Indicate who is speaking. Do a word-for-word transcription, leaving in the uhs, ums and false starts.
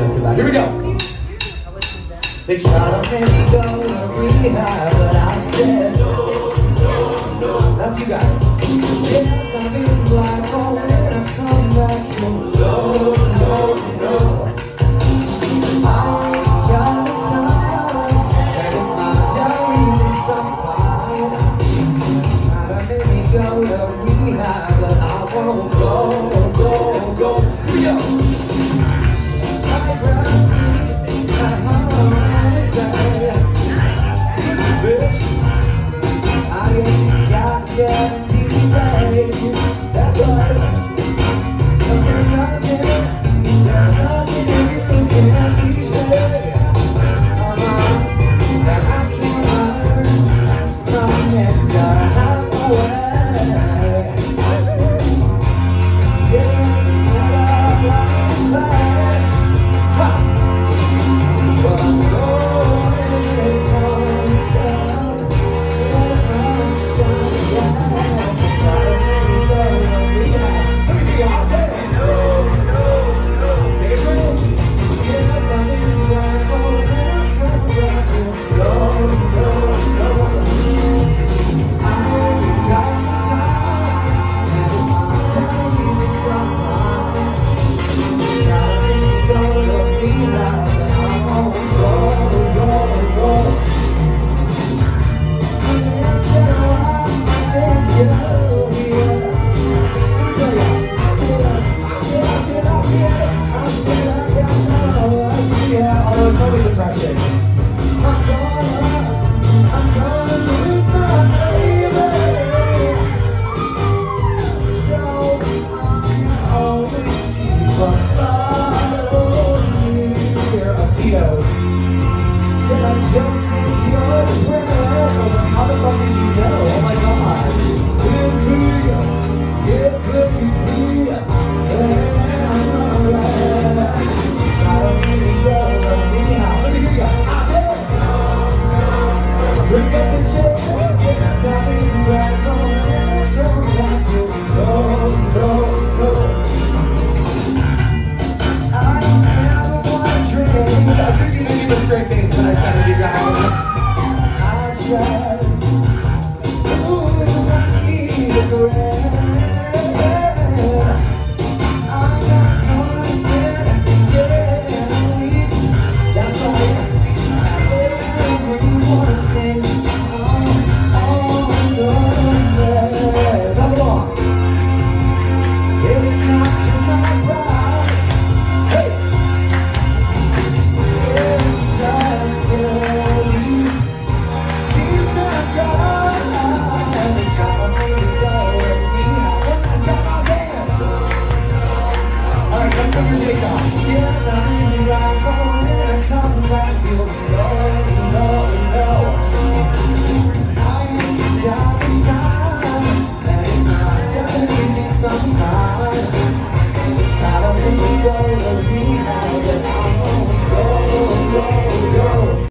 Speaker 1: so bad. Here we go. They try to make me go to rehab, but I said no, no, no. That's you guys. Yes, I've been black hole when I come back. No, no, no, no. I ain't got the time, and if my diary thinks I'm fine, try to make me go to rehab, but I won't go, go, go. Here we go. That's right. There's nothing, there's nothing you can teach me. That I can learn from this time away. Yeah, what I like best. But I'm going down, yeah, although it's probably depression.